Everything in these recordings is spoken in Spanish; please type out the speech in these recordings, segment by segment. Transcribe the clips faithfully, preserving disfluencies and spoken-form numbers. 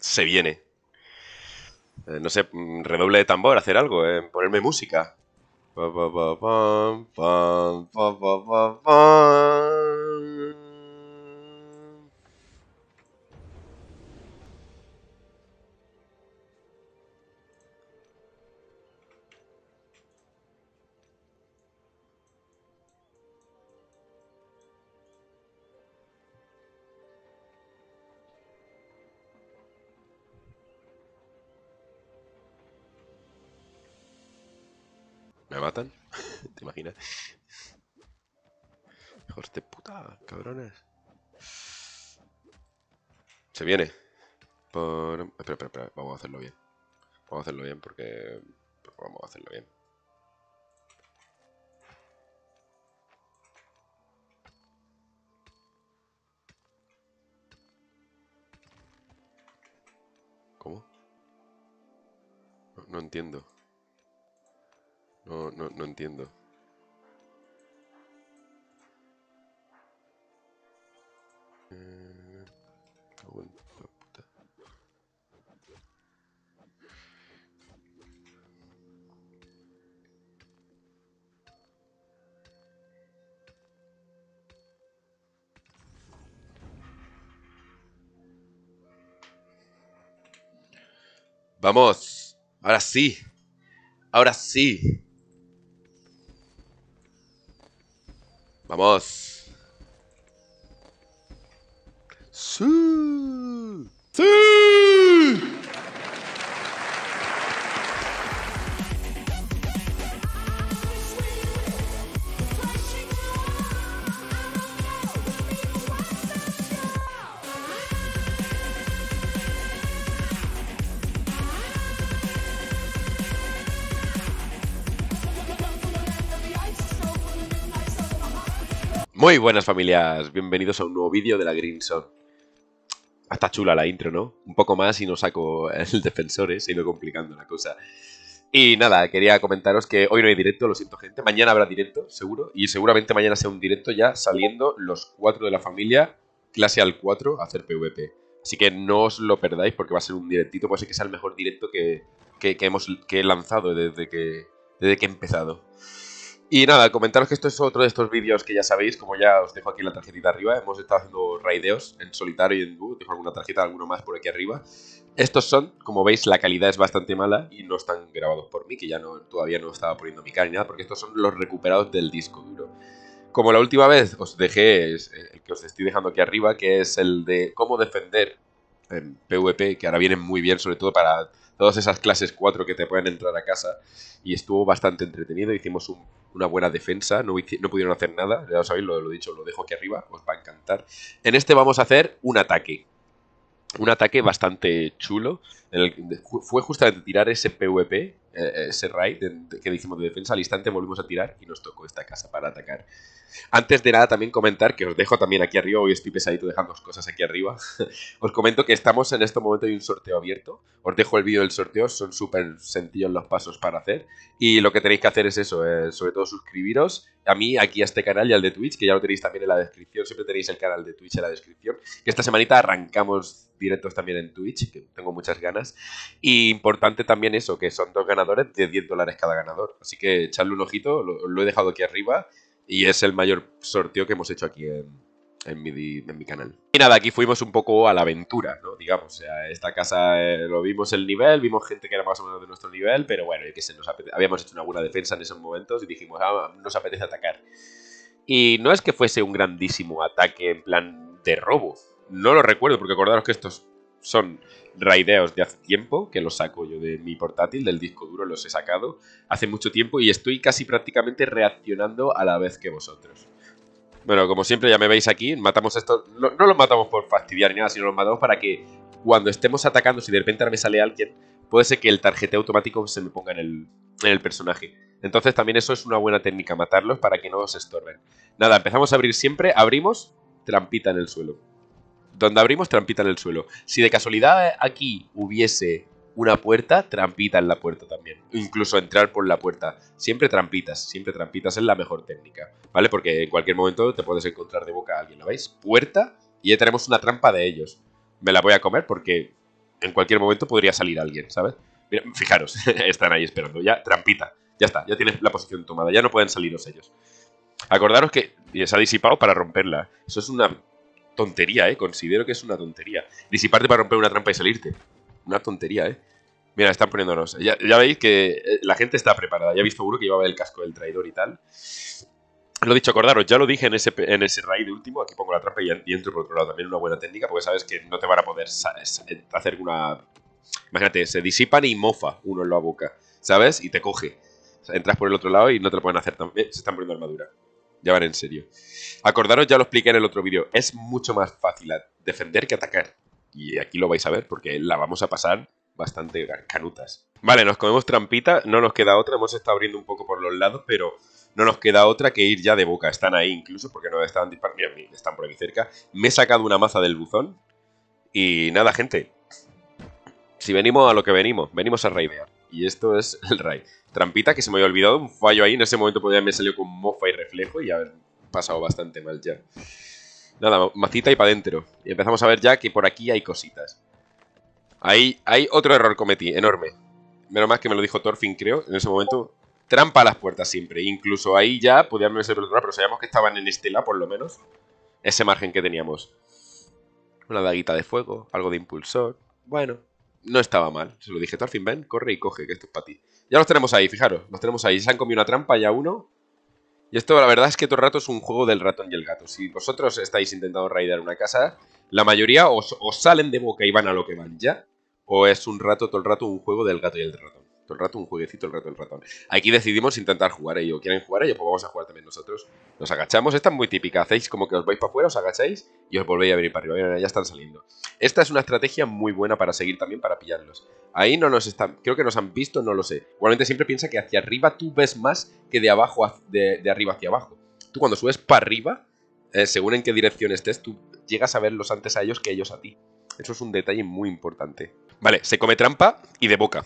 Se viene. Eh, no sé, mm, redoble de tambor, hacer algo, eh, ponerme música. Pa, pa, pa, pam, pam, pa, pa, pa, pam. ¿Me matan? ¿Te imaginas? Hijos de puta, cabrones. Se viene. Por... Espera, espera, espera. Vamos a hacerlo bien. Vamos a hacerlo bien porque... porque vamos a hacerlo bien. ¿Cómo? No, no entiendo. No, no, no entiendo. Eh, cago en la puta. Vamos. Ahora sí. Ahora sí. Vamos. Sí. Sí. Muy buenas familias, bienvenidos a un nuevo vídeo de la Green Zone. Está chula la intro, ¿no? Un poco más y no saco el defensor, ¿eh? Se ha ido complicando la cosa. Y nada, quería comentaros que hoy no hay directo, lo siento gente. Mañana habrá directo, seguro. Y seguramente mañana sea un directo ya saliendo los cuatro de la familia, clase al cuatro, a hacer PvP. Así que no os lo perdáis porque va a ser un directito. Puede ser que sea el mejor directo que, que, que hemos, que he lanzado desde que, desde que he empezado. Y nada, comentaros que esto es otro de estos vídeos que ya sabéis, como ya os dejo aquí la tarjetita arriba. Hemos estado haciendo raideos en solitario y en dúo. Dejo alguna tarjeta, alguno más por aquí arriba. Estos son, como veis, la calidad es bastante mala y no están grabados por mí, que ya no, todavía no estaba poniendo mi cara ni nada, porque estos son los recuperados del disco duro. Como la última vez os dejé, es el que os estoy dejando aquí arriba, que es el de cómo defender en PvP, que ahora vienen muy bien, sobre todo para todas esas clases cuatro que te pueden entrar a casa. Y estuvo bastante entretenido, hicimos un, una buena defensa, no, no pudieron hacer nada, ya lo sabéis, lo, lo he dicho, lo dejo aquí arriba, os va a encantar. En este vamos a hacer un ataque. Un ataque bastante chulo. En el, fue justamente tirar ese PvP, eh, ese raid que hicimos de defensa. Al instante volvimos a tirar y nos tocó esta casa para atacar. Antes de nada también comentar, que os dejo también aquí arriba, hoy estoy pesadito dejando cosas aquí arriba. Os comento que estamos en este momento de un sorteo abierto. Os dejo el vídeo del sorteo, son súper sencillos los pasos para hacer. Y lo que tenéis que hacer es eso, eh, sobre todo suscribiros a mí, aquí a este canal y al de Twitch, que ya lo tenéis también en la descripción. Siempre tenéis el canal de Twitch en la descripción. Que esta semanita arrancamos directos también en Twitch, que tengo muchas ganas. Y importante también eso, que son dos ganadores de diez dólares cada ganador. Así que echadle un ojito, lo, lo he dejado aquí arriba. Y es el mayor sorteo que hemos hecho aquí en, en, mi, en mi canal. Y nada, aquí fuimos un poco a la aventura, ¿no? Digamos, o sea, esta casa eh, lo vimos el nivel, vimos gente que era más o menos de nuestro nivel, pero bueno, que se nos habíamos hecho una buena defensa en esos momentos y dijimos, ah, nos apetece atacar. Y no es que fuese un grandísimo ataque en plan de robo, no lo recuerdo, porque acordaros que estos son raideos de hace tiempo, que los saco yo de mi portátil, del disco duro, los he sacado hace mucho tiempo y estoy casi prácticamente reaccionando a la vez que vosotros. Bueno, como siempre ya me veis aquí, matamos estos, no, no los matamos por fastidiar ni nada, sino los matamos para que cuando estemos atacando, si de repente ahora me sale alguien, puede ser que el tarjeteo automático se me ponga en el, en el personaje. Entonces también eso es una buena técnica, matarlos para que no os estorben. Nada, empezamos a abrir siempre, abrimos, trampita en el suelo. Donde abrimos, trampita en el suelo. Si de casualidad aquí hubiese una puerta, trampita en la puerta también. Incluso entrar por la puerta. Siempre trampitas, siempre trampitas es la mejor técnica, ¿vale? Porque en cualquier momento te puedes encontrar de boca a alguien, ¿lo veis? Puerta y ya tenemos una trampa de ellos. Me la voy a comer porque en cualquier momento podría salir alguien, ¿sabes? Mira, fijaros, están ahí esperando. Ya, trampita. Ya está, ya tienes la posición tomada. Ya no pueden saliros ellos. Acordaros que se ha disipado para romperla. Eso es una tontería, ¿eh? Considero que es una tontería. Disiparte para romper una trampa y salirte. Una tontería, ¿eh? Mira, están poniéndonos. Ya, ya veis que la gente está preparada. Ya habéis seguro que llevaba el casco del traidor y tal. Lo dicho, acordaros, ya lo dije en ese, en ese raid último. Aquí pongo la trampa y, y entro por otro lado. También una buena técnica, porque sabes que no te van a poder hacer una... Imagínate, se disipan y mofa uno en la boca, ¿sabes? Y te coge. O sea, entras por el otro lado y no te lo pueden hacer también. Se están poniendo armadura. Ya van en serio. Acordaros, ya lo expliqué en el otro vídeo. Es mucho más fácil defender que atacar. Y aquí lo vais a ver porque la vamos a pasar bastante canutas. Vale, nos comemos trampita. No nos queda otra. Hemos estado abriendo un poco por los lados, pero no nos queda otra que ir ya de boca. Están ahí incluso porque nos estaban disparando. Mira, están por aquí cerca. Me he sacado una maza del buzón. Y nada, gente. Si venimos a lo que venimos, venimos a raidear. Y esto es el raid. Trampita que se me había olvidado, un fallo ahí. En ese momento podía haberme salido con mofa y reflejo y haber pasado bastante mal ya. Nada, macita y para adentro. Y empezamos a ver ya que por aquí hay cositas. Ahí hay otro error cometí, enorme. Menos mal que me lo dijo Thorfinn, creo. En ese momento, trampa a las puertas siempre. Incluso ahí ya podía haberme salido el error, pero sabíamos que estaban en Estela, por lo menos. Ese margen que teníamos. Una daguita de fuego, algo de impulsor. Bueno, no estaba mal. Se lo dije, Thorfinn, ven, corre y coge, que esto es para ti. Ya los tenemos ahí, fijaros. Los tenemos ahí. Se han comido una trampa ya uno. Y esto, la verdad, es que todo el rato es un juego del ratón y el gato. Si vosotros estáis intentando raidear una casa, la mayoría os, os salen de boca y van a lo que van ya. O es un rato, todo el rato, un juego del gato y el ratón. Todo el rato un jueguecito, el rato del ratón. Aquí decidimos intentar jugar ello. ¿Quieren jugar ello? Pues vamos a jugar también nosotros. Nos agachamos. Esta es muy típica. Hacéis como que os vais para afuera, os agacháis y os volvéis a venir para arriba. Mira, ya están saliendo. Esta es una estrategia muy buena para seguir también, para pillarlos. Ahí no nos están... Creo que nos han visto, no lo sé. Igualmente siempre piensa que hacia arriba tú ves más que de abajo a, de, de arriba hacia abajo. Tú cuando subes para arriba, eh, según en qué dirección estés, tú llegas a verlos antes a ellos que ellos a ti. Eso es un detalle muy importante. Vale, se come trampa y de boca.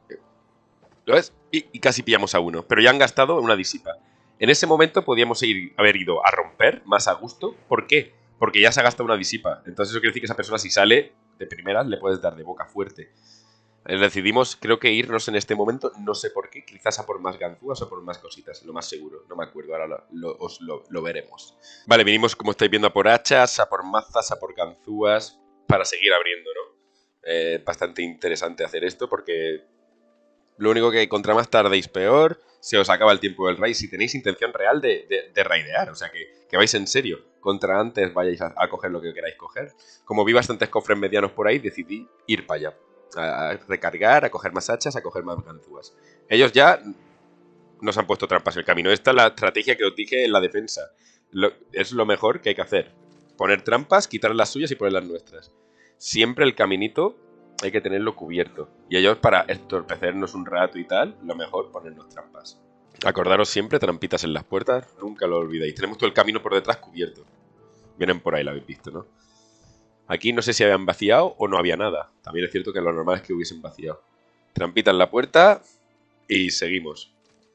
¿Lo ves? Y, y casi pillamos a uno. Pero ya han gastado una disipa. En ese momento podíamos ir, haber ido a romper más a gusto. ¿Por qué? Porque ya se ha gastado una disipa. Entonces eso quiere decir que esa persona si sale de primeras le puedes dar de boca fuerte. Decidimos, creo que irnos en este momento, no sé por qué, quizás a por más ganzúas o por más cositas, lo más seguro, no me acuerdo, ahora lo, lo, os lo, lo veremos. Vale, vinimos como estáis viendo a por hachas, a por mazas, a por ganzúas, para seguir abriendo, ¿no? Eh, bastante interesante hacer esto porque lo único que contra más tardéis peor, se os acaba el tiempo del raid si tenéis intención real de, de, de raidear, o sea que, que vais en serio, contra antes vayáis a, a coger lo que queráis coger. Como vi bastantes cofres medianos por ahí, decidí ir para allá. A recargar, a coger más hachas, a coger más ganzúas. Ellos ya nos han puesto trampas en el camino. Esta es la estrategia que os dije en la defensa. Lo, es lo mejor que hay que hacer. Poner trampas, quitar las suyas y poner las nuestras. Siempre el caminito hay que tenerlo cubierto. Y ellos, para entorpecernos un rato y tal, lo mejor ponernos trampas. Acordaros siempre, trampitas en las puertas, nunca lo olvidéis. Tenemos todo el camino por detrás cubierto. Vienen por ahí, lo habéis visto, ¿no? Aquí no sé si habían vaciado o no había nada. También es cierto que lo normal es que hubiesen vaciado. Trampita en la puerta y seguimos.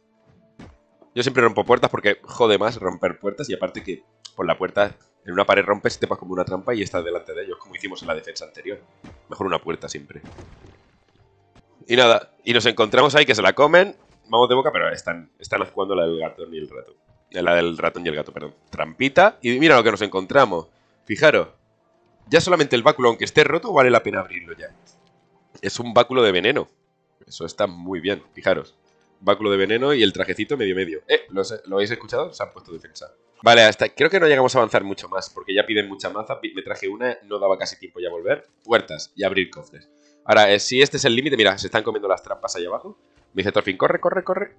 Yo siempre rompo puertas porque jode más romper puertas y aparte que por la puerta en una pared rompes y te pasas como una trampa y estás delante de ellos, como hicimos en la defensa anterior. Mejor una puerta siempre. Y nada, y nos encontramos ahí que se la comen. Vamos de boca, pero están, están jugando la del ratón y el ratón. La del ratón y el gato, perdón. Trampita. Y mira lo que nos encontramos. Fijaros. Ya solamente el báculo, aunque esté roto, vale la pena abrirlo ya. Es un báculo de veneno. Eso está muy bien, fijaros. Báculo de veneno y el trajecito medio medio. Eh, ¿lo, ¿lo habéis escuchado? Se han puesto defensa. Vale, hasta creo que no llegamos a avanzar mucho más, porque ya piden mucha maza. Me traje una, no daba casi tiempo ya a volver. Puertas y abrir cofres. Ahora, eh, si este es el límite, mira, se están comiendo las trampas ahí abajo. Me dice Thorfinn, corre, corre, corre.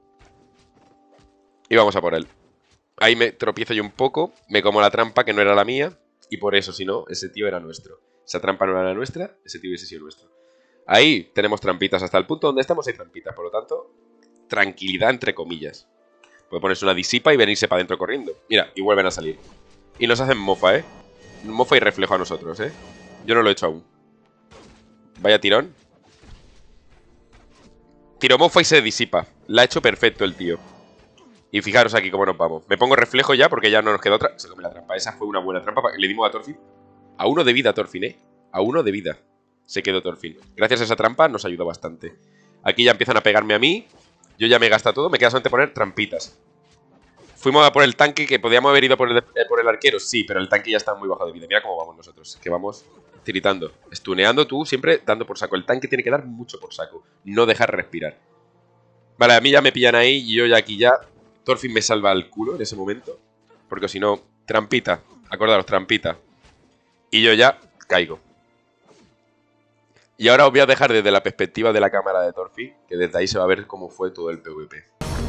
Y vamos a por él. Ahí me tropiezo yo un poco, me como la trampa que no era la mía. Y por eso, si no, ese tío era nuestro. Esa trampa no era la nuestra, ese tío hubiese sido nuestro. Ahí tenemos trampitas. Hasta el punto donde estamos hay trampitas. Por lo tanto, tranquilidad entre comillas. Puede ponerse una disipa y venirse para adentro corriendo. Mira, y vuelven a salir. Y nos hacen mofa, ¿eh? Mofa y reflejo a nosotros, ¿eh? Yo no lo he hecho aún. Vaya tirón. Tiro mofa y se disipa. La ha hecho perfecto el tío. Y fijaros aquí cómo nos vamos. Me pongo reflejo ya porque ya no nos queda otra. Se come la trampa. Esa fue una buena trampa. Le dimos a Thorfinn. A uno de vida, Thorfinn, ¿eh? A uno de vida. se quedó Thorfinn. Gracias a esa trampa nos ayudó bastante. Aquí ya empiezan a pegarme a mí. Yo ya me he gastado todo, me queda solamente poner trampitas. Fuimos a por el tanque, que podíamos haber ido por el, eh, por el arquero, sí, pero el tanque ya está muy bajo de vida. Mira cómo vamos nosotros, que vamos tiritando, estuneando tú, siempre dando por saco. El tanque tiene que dar mucho por saco, no dejar respirar. Vale, a mí ya me pillan ahí y yo ya aquí ya... Thorfinn me salva el culo en ese momento, porque si no, trampita, acordaros, trampita. Y yo ya caigo. Y ahora os voy a dejar desde la perspectiva de la cámara de Thorfinn, que desde ahí se va a ver cómo fue todo el PvP.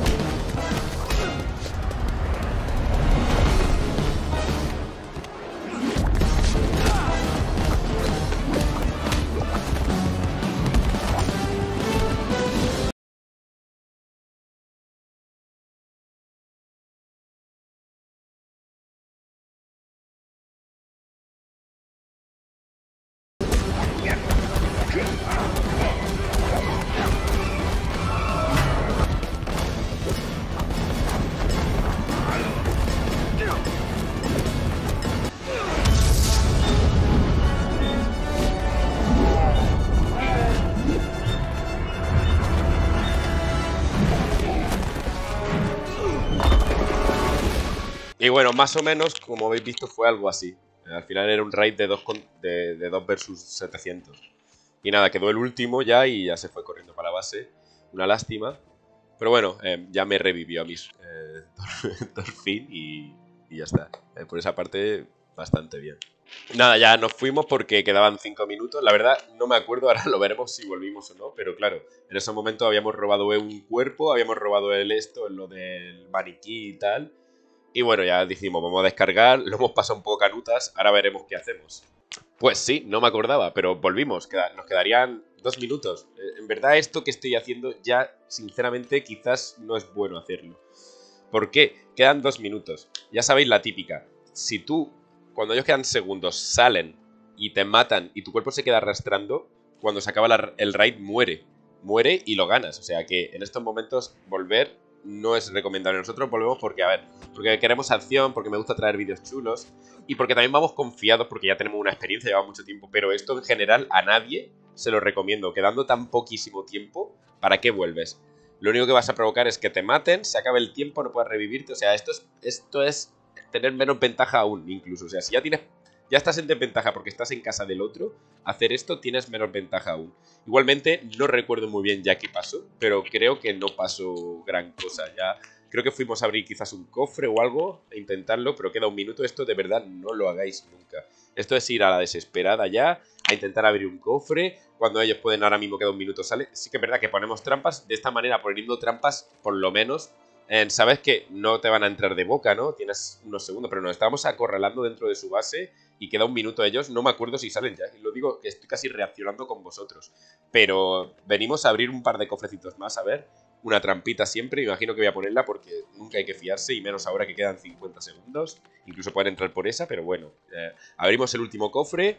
Y bueno, más o menos, como habéis visto, fue algo así. Al final era un raid de dos, de, de dos versus setecientos. Y nada, quedó el último ya y ya se fue corriendo para la base. Una lástima. Pero bueno, eh, ya me revivió a mis eh, Thorfinn y, y ya está. Eh, por esa parte, bastante bien. Nada, ya nos fuimos porque quedaban cinco minutos. La verdad, no me acuerdo, ahora lo veremos si volvimos o no. Pero claro, en ese momento habíamos robado un cuerpo, habíamos robado el esto, lo del maniquí y tal. Y bueno, ya dijimos, vamos a descargar, lo hemos pasado un poco canutas, ahora veremos qué hacemos. Pues sí, no me acordaba, pero volvimos, queda, nos quedarían dos minutos. Eh, en verdad esto que estoy haciendo ya, sinceramente, quizás no es bueno hacerlo. ¿Por qué? Quedan dos minutos. Ya sabéis la típica. Si tú, cuando ellos quedan segundos, salen y te matan y tu cuerpo se queda arrastrando, cuando se acaba la, el raid muere. Muere y lo ganas. O sea que en estos momentos volver no es recomendable. Nosotros volvemos porque, a ver, porque queremos acción, porque me gusta traer vídeos chulos y porque también vamos confiados porque ya tenemos una experiencia, llevamos mucho tiempo. Pero esto en general a nadie se lo recomiendo. Quedando tan poquísimo tiempo, ¿para qué vuelves? Lo único que vas a provocar es que te maten, se acabe el tiempo, no puedas revivirte. O sea, esto es, esto es tener menos ventaja aún, incluso. O sea, si ya tienes, ya estás en desventaja porque estás en casa del otro, hacer esto tienes menos ventaja aún. Igualmente, no recuerdo muy bien ya qué pasó, pero creo que no pasó gran cosa. Ya creo que fuimos a abrir quizás un cofre o algo, e intentarlo, pero queda un minuto. Esto de verdad no lo hagáis nunca. Esto es ir a la desesperada ya, a intentar abrir un cofre, cuando ellos pueden ahora mismo queda un minuto sale. Sí que es verdad que ponemos trampas, de esta manera poniendo trampas, por lo menos, eh, sabes que no te van a entrar de boca, ¿no? Tienes unos segundos, pero nos estamos acorralando dentro de su base y queda un minuto ellos, no me acuerdo si salen ya, y lo digo que estoy casi reaccionando con vosotros, pero venimos a abrir un par de cofrecitos más, a ver, una trampita siempre, imagino que voy a ponerla porque nunca hay que fiarse, y menos ahora que quedan cincuenta segundos, incluso pueden entrar por esa, pero bueno, eh, abrimos el último cofre.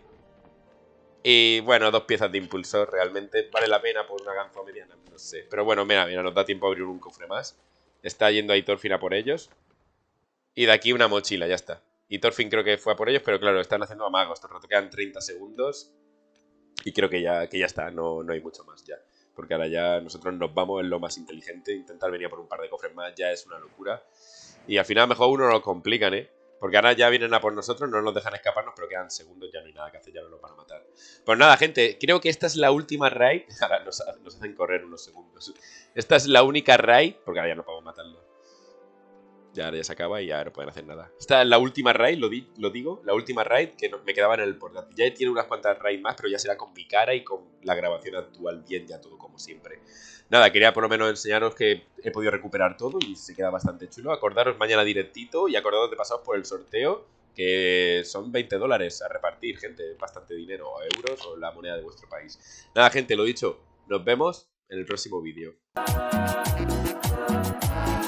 Y bueno, dos piezas de impulsor, realmente vale la pena por una ganzúa mediana, no sé. Pero bueno, mira, mira, nos da tiempo a abrir un cofre más. Está yendo ahí Thorfinn a por ellos. Y de aquí una mochila, ya está. Y Thorfinn creo que fue a por ellos, pero claro, están haciendo amagos. Todo el rato quedan treinta segundos. Y creo que ya, que ya está, no, no hay mucho más ya. Porque ahora ya nosotros nos vamos en lo más inteligente. Intentar venir a por un par de cofres más ya es una locura. Y al final mejor uno nos complican, ¿eh? Porque ahora ya vienen a por nosotros, no nos dejan escaparnos, pero quedan segundos, ya no hay nada que hacer, ya no nos van a matar. Pues nada, gente, creo que esta es la última raid. Ahora nos, nos hacen correr unos segundos. Esta es la única raid, porque ahora ya no podemos matarlo. Ya, ahora ya se acaba y ya no pueden hacer nada. Esta es la última raid, lo, di, lo digo, la última raid que no, me quedaba en el portátil. Ya tiene unas cuantas raids más, pero ya será con mi cara y con la grabación actual bien, ya todo como siempre. Nada, quería por lo menos enseñaros que he podido recuperar todo y se queda bastante chulo. Acordaros mañana directito y acordaros de pasaros por el sorteo, que son veinte dólares a repartir, gente, bastante dinero, o euros o la moneda de vuestro país. Nada, gente, lo dicho, nos vemos en el próximo vídeo.